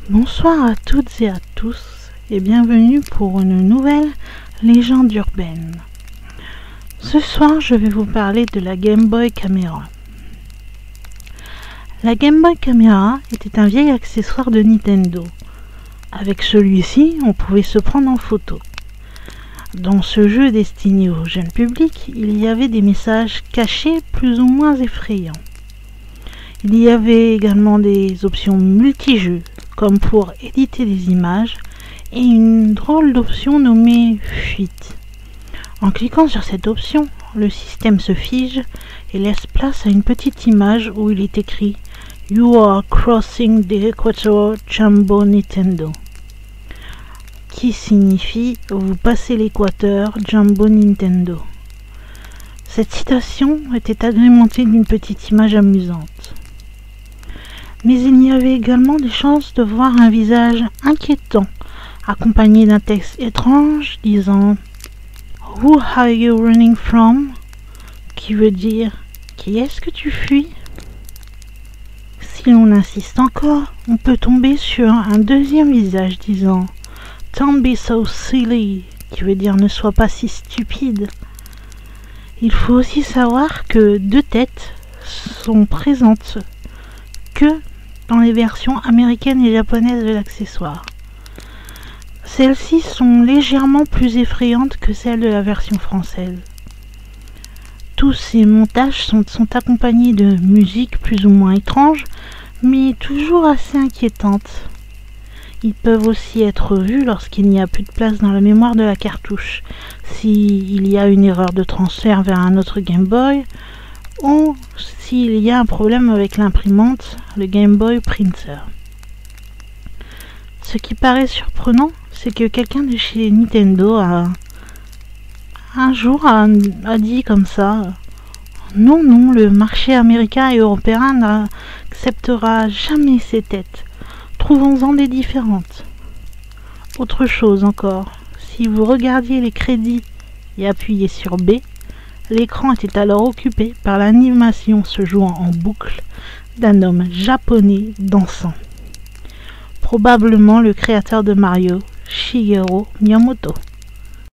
Bonsoir à toutes et à tous et bienvenue pour une nouvelle légende urbaine. Ce soir, je vais vous parler de la Game Boy Camera. La Game Boy Camera était un vieil accessoire de Nintendo. Avec celui-ci, on pouvait se prendre en photo. Dans ce jeu destiné au jeune public, il y avait des messages cachés plus ou moins effrayants. Il y avait également des options multijeux, comme pour éditer des images, et une drôle d'option nommée fuite. En cliquant sur cette option, le système se fige et laisse place à une petite image où il est écrit « You are crossing the equator, Jumbo Nintendo », qui signifie « Vous passez l'équateur, Jumbo Nintendo ». Cette citation était agrémentée d'une petite image amusante. Mais il y avait également des chances de voir un visage inquiétant, accompagné d'un texte étrange disant « Who are you running from ?» qui veut dire « Qui est-ce que tu fuis ?» Si l'on insiste encore, on peut tomber sur un deuxième visage disant « Don't be so silly » qui veut dire « Ne sois pas si stupide ». Il faut aussi savoir que deux têtes sont présentes que dans les versions américaines et japonaises de l'accessoire. Celles-ci sont légèrement plus effrayantes que celles de la version française. Tous ces montages sont accompagnés de musique plus ou moins étrange, mais toujours assez inquiétante. Ils peuvent aussi être vus lorsqu'il n'y a plus de place dans la mémoire de la cartouche, s'il y a une erreur de transfert vers un autre Game Boy, ou s'il y a un problème avec l'imprimante, le Game Boy Printer. Ce qui paraît surprenant, c'est que quelqu'un de chez Nintendo un jour a dit comme ça « Non, le marché américain et européen n'acceptera jamais ces têtes. Trouvons-en des différentes. » Autre chose encore, si vous regardiez les crédits et appuyez sur B, l'écran était alors occupé par l'animation se jouant en boucle d'un homme japonais dansant. Probablement le créateur de Mario, Shigeru Miyamoto.